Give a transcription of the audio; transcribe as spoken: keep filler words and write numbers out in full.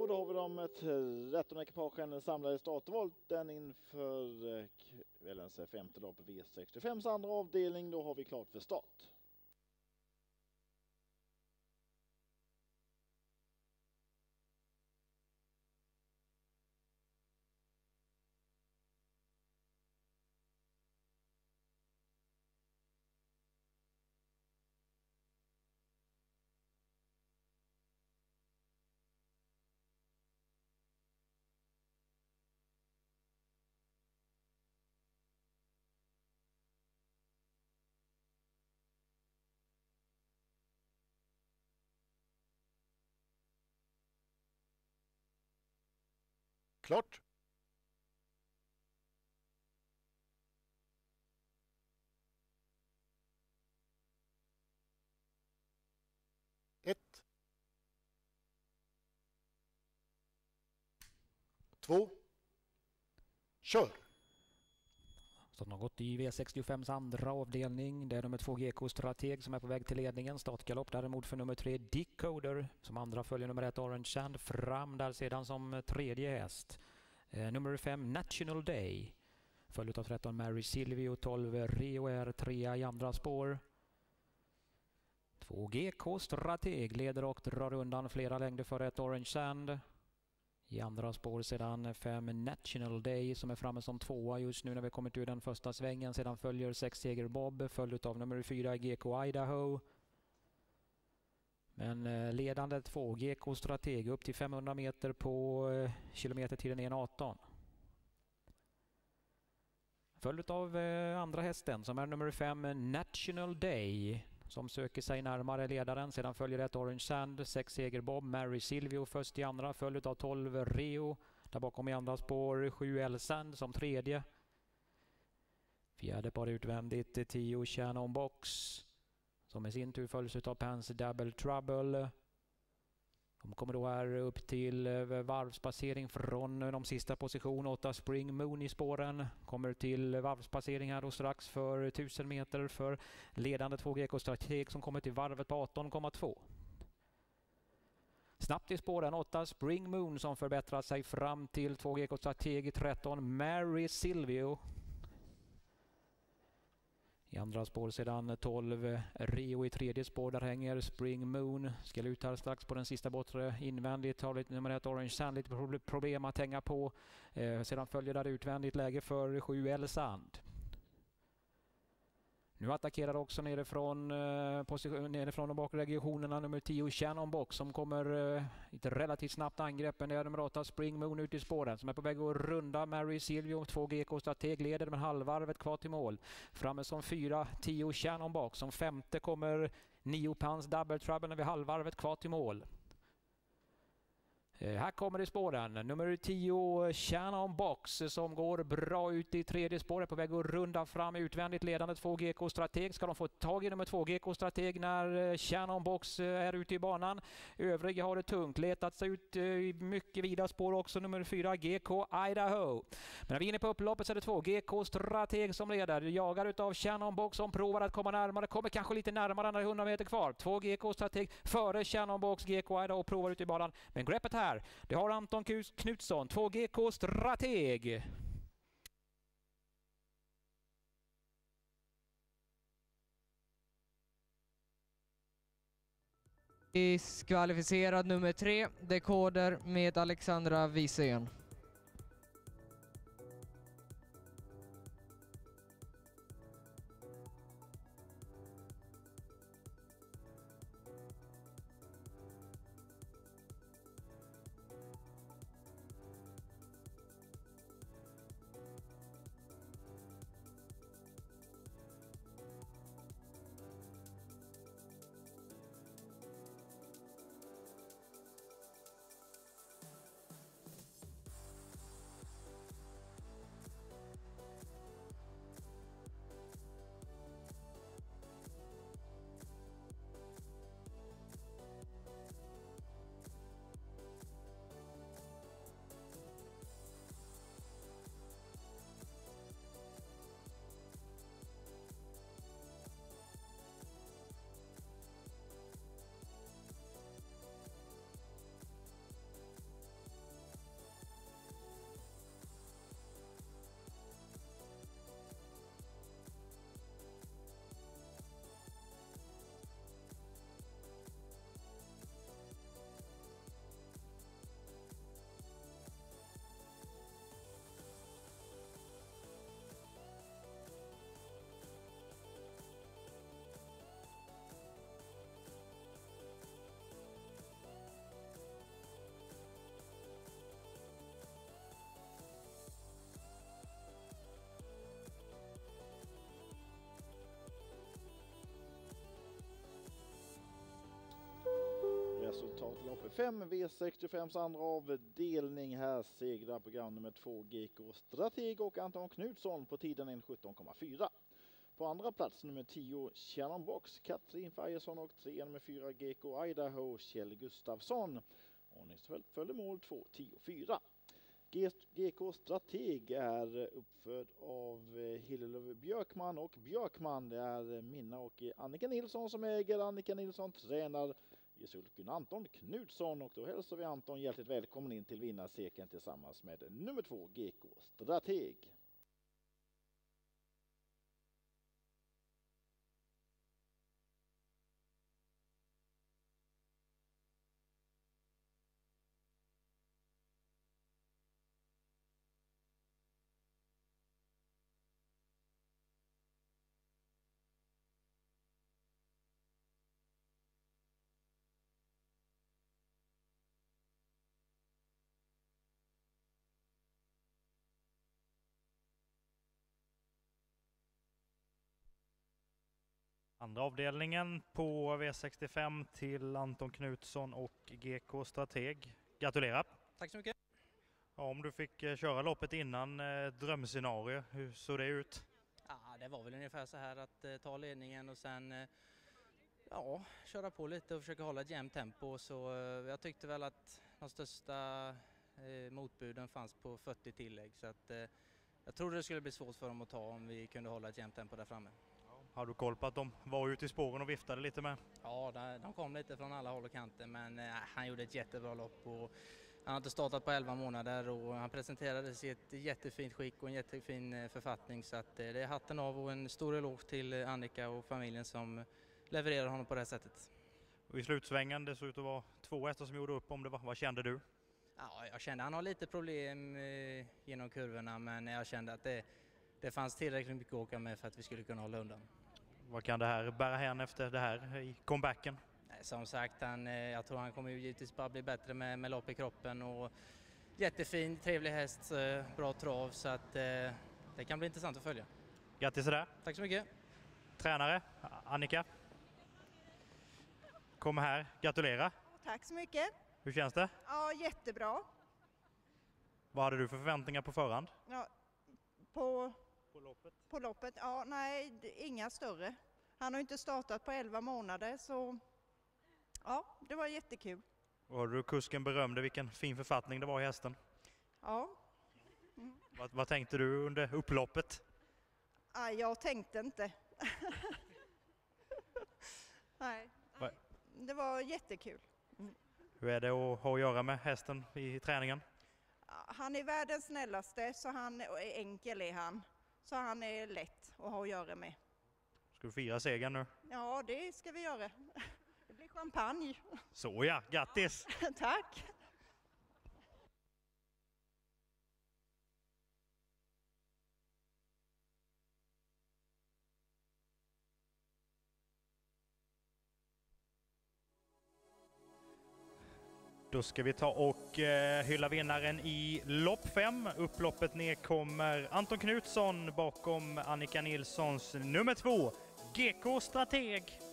då har vi de tretton ekipagen samlade i startvolten inför kvällens femte lopp V sextiofems andra avdelning. Då har vi klart för start. Klart. Ett. Två. Kör. Som har gått i V sextiofems andra avdelning. Det är nummer två G K Strateg som är på väg till ledningen. Startgalopp däremot för nummer tre Decoder. Som andra följer nummer ett Orange Sand fram där sedan som tredje häst. Eh, nummer fem National Day. Följd av tretton Mary Silvio, tolv Rio är trea i andra spår. två G K Strateg leder och drar undan flera längder för ett Orange Sand. I andra spår sedan fem National Day som är framme som tvåa just nu när vi kommit ur den första svängen. Sedan följer sex Seger Bob följd av nummer fyra G K Idaho. Men ledande två G K Strateg upp till femhundra meter på kilometertiden en arton. Följd av andra hästen som är nummer fem National Day som söker sig närmare ledaren. Sedan följer ett Orange Sand, sex Seger Bob, Mary Silvio först i andra, följd av tolv Rio. Där bakom i andra spår sju Elsand som tredje. Fjärde par utvändigt tio Shannon Box som i sin tur följs av Pans Double Trouble. De kommer då här upp till varvspassering från de sista position. åtta Spring Moon i spåren. Kommer till varvspassering här och strax för tusen meter för ledande två G K Strateg som kommer till varvet på arton komma två. Snabbt i spåren åtta Spring Moon som förbättrar sig fram till två G K Strateg tretton Mary Silvio. I andra spår sedan tolv Rio i tredje spår. Där hänger Spring Moon. Ska ut här strax på den sista bortre invändigt. Har lite nummer ett Orange Sand. Lite problem att hänga på. Eh, sedan följer där utvändigt läge för sju Elsand. Nu attackerar också nerifrån, eh, position, nerifrån de bakre regionerna nummer tio Shannon Box som kommer eh, ett relativt snabbt angrepp. Det är nummer åtta Spring Moon ut i spåren som är på väg att runda Mary Silvio. två G K Strateg leder med halvvarvet kvar till mål. Framme som fyra tio Shannon Box. Som femte kommer nio Pans Double Trouble vid halvvarvet kvar till mål. Här kommer det spåren. Nummer tio Shannon Box som går bra ut i tredje spåret på väg att runda fram utvändigt ledande två G K Strateg. Ska de få tag i nummer två G K Strateg när Shannon Box är ute i banan. Övriga har det tungt. Letat sig ut i mycket vida spår också nummer fyra G K Idaho. Men när vi är inne på upploppet så är det två G K Strateg som leder. Jagar utav Shannon Box som provar att komma närmare. Kommer kanske lite närmare när det är hundra meter kvar. två G K Strateg före Shannon Box. G K Idaho provar ut i banan. Men greppet här. Det har Anton Knutsson, två G K Strateg. Diskvalificerad nummer tre, Decoder med Alexandra Wiesén. fem, V sextiofems andra avdelning. Här segrar program nummer två G K Strateg och Anton Knutsson på tiden en sjutton komma fyra. På andra plats nummer tio Shannon Box, Katrin Fajesson och tre nummer fyra G K Idaho, Kjell Gustafsson. Ordningsföljd följer mål två tio fyra. G K Strateg är uppfödd av Hillevi Björkman och Björkman. Det är Minna och Annika Nilsson som äger. Annika Nilsson tränar i sulken Anton Knutsson, och då hälsar vi Anton hjärtligt välkommen in till vinnarcirkeln tillsammans med nummer två G K Strateg. Andra avdelningen på V sextiofem till Anton Knutsson och G K Strateg. Gratulerar! Tack så mycket! Ja, om du fick köra loppet innan, eh, drömscenario, hur såg det ut? Ja, det var väl ungefär så här att eh, ta ledningen och sen eh, ja, köra på lite och försöka hålla ett jämnt tempo. Så eh, jag tyckte väl att de största eh, motbuden fanns på fyrtio tillägg. Så att, eh, jag trodde det skulle bli svårt för dem att ta om vi kunde hålla ett jämnt tempo där framme. Har du koll på att de var ute i spåren och viftade lite med? Ja, de kom lite från alla håll och kanter, men eh, han gjorde ett jättebra lopp. Och han har inte startat på elva månader och han presenterades i ett jättefint skick och en jättefin eh, författning. Så att, eh, det är hatten av och en stor eloge till Annika och familjen som levererar honom på det här sättet. Och i slutsvängen, det såg ut att vara två hästar som gjorde upp om det. Var. Vad kände du? Ja, jag kände att han har lite problem eh, genom kurvorna, men jag kände att det, det fanns tillräckligt mycket att åka med för att vi skulle kunna hålla undan. Vad kan det här bära hän efter det här i comebacken? Som sagt, han, jag tror han kommer ju givetvis bara bli bättre med, med lopp i kroppen och jättefin, trevlig häst, bra trav, så att eh, det kan bli intressant att följa. Grattis till det! Tack så mycket! Tränare, Annika. Kom här, gratulera! Tack så mycket! Hur känns det? Ja, jättebra. Vad hade du för förväntningar på förhand? Ja, på, På loppet? på loppet? Ja, nej, inga större. Han har inte startat på elva månader, så ja, det var jättekul. Och du kusken berömde vilken fin författning det var i hästen. Ja. Mm. Vad, vad tänkte du under upploppet? Ja, jag tänkte inte. nej, Va? det var jättekul. Mm. Hur är det att ha att göra med hästen i träningen? Han är världens snällaste, så han är enkel är han. Så han är lätt att ha att göra med. Ska du fira segern nu? Ja, det ska vi göra. Det blir champagne. Så ja, grattis! Tack! Då ska vi ta och eh, hylla vinnaren i lopp fem. Upploppet ner kommer Anton Knutsson bakom Annika Nilssons nummer två, G K Strateg.